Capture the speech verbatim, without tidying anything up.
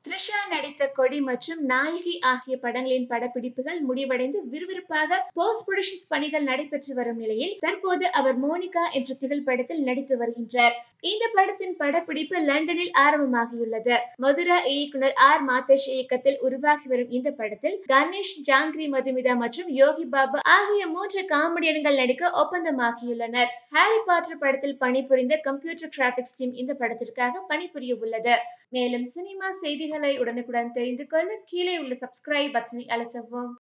த்ரிஷா நடித்த கொடி மற்றும் நாயகி ஆகிய படங்களின் படப்பிடிப்புகள் முடிவடைந்து விறுவிறுப்பாக போஸ்ட் ப்ரொடக்ஷன் பணிகள் நடைபெற்று வரும் நிலையில் தற்போது அவர் மோனிகா என்ற திகில் படத்தில் நடித்து வருகின்றார். இந்த படத்தின் படப்பிடிப்பு லண்டனில் ஆரம்பமாகியுள்ளது. மதுரா இயக்குனர் ஆர் மாதேஷ் இயக்கத்தில் உருவாகி வரும் இந்த படத்தில் கணேஷ், ஜாங்கிரி, மதுமிதா மற்றும் யோகி பாபு ஆகிய மூன்று காமெடியன்கள் நடிக்க ஒப்பந்தமாகியுள்ளனர். ஹாரி பாட்டர் படத்தில் பணிபுரிந்த கம்ப்யூட்டர் கிராபிக்ஸ் டீம் இந்த படத்திற்காக பணிபுரிய உள்ளது. மேலும் சினிமா செய்திகளை உடனுக்குடன் தெரிந்து கொள்ள கீழே உள்ள சப்ஸ்கிரைப் பட்டனை அழுத்தவும்.